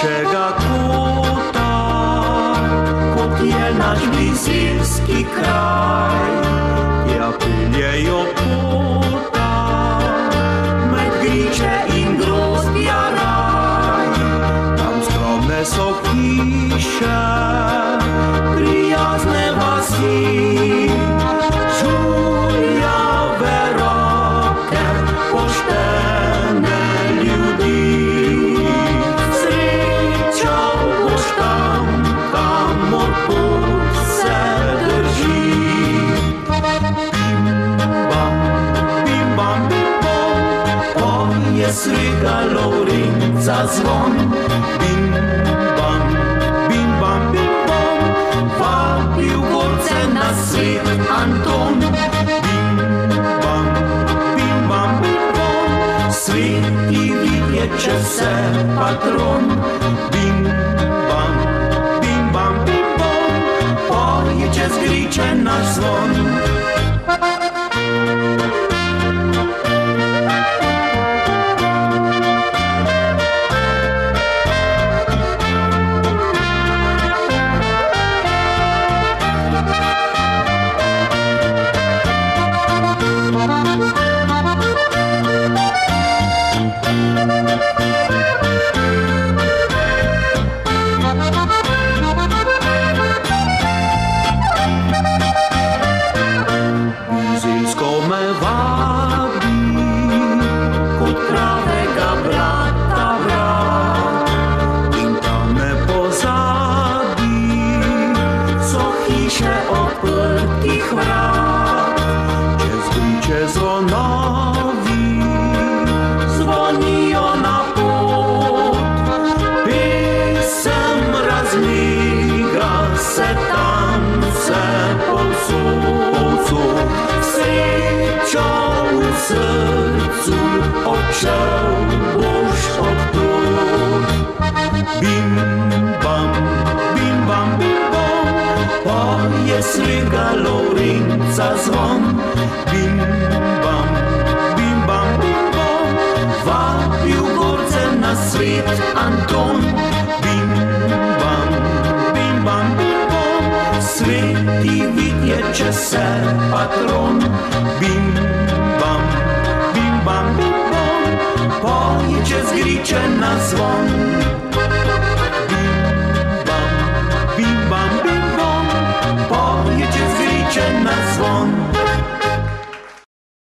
najlepšega kota, kot je naš blizilski kraj. Ja, peljejo pota med griče in grozdja raj. Tam skromne so hiše, prijazne vasi, žuljave roke, poštene ljudi. Sreča boš tam, kamor pot se drži. Bim bam, poje Svega Lovrenca zvon. Bim bam, vabil gorce na svet Anton. Bim bam, sveti vidjeće se patron. Bim bam, poje čez griče naš zvon. Zvonovi zvonijo na pot, pesem razmiga se tam vse povsod. Srečo v srcu odšel boš od tod. Bim bam, poje Svega Lovrenca zvon. Bim bam, vabil gorce na svet Anton. Bim bam, sveti vidjeće se patron. Bim bam, poje čez griče na zvon. Bim bam, poje čez griče na zvon.